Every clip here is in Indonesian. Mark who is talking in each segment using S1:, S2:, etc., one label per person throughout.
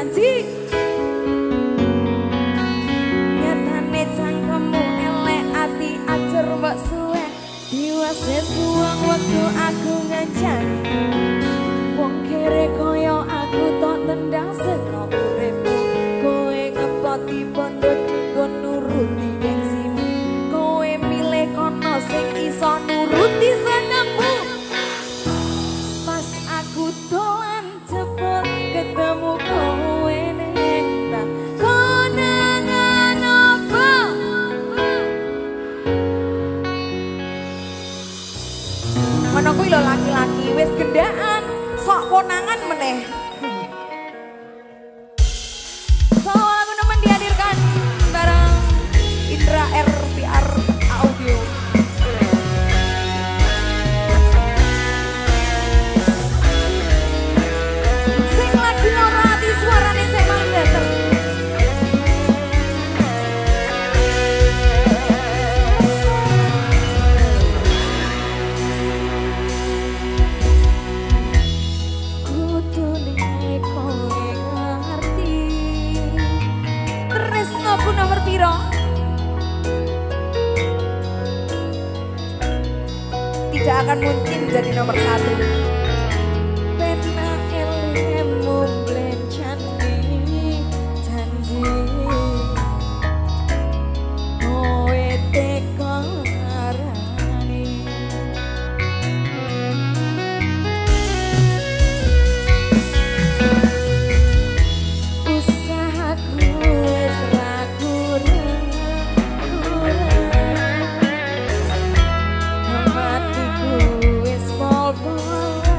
S1: janji nyatane cangkemmu elek ati ajar mbok suwe diwases buang waktu aku ngancani wong kere koyo aku tok tendang seno uripku kowe ngepoti bondo dinggo nuruti gengsimu kowe milih kono sing iso nuruti senengmu pas aku dolan cepet ketemu kowe ning tak konangan apa ngono kuwi lho laki-laki wis gendaan sok konangan meneh. So lagu nemen dihadirkan bareng Indra RPR Audio. Sing lagi norati suarane sing paling dater. Aku nomor piro tidak akan mungkin jadi nomor 1 pena elemu blencani janji kowe teko ngarani hatiku wis pol-pol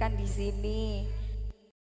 S1: dihadirkan di sini.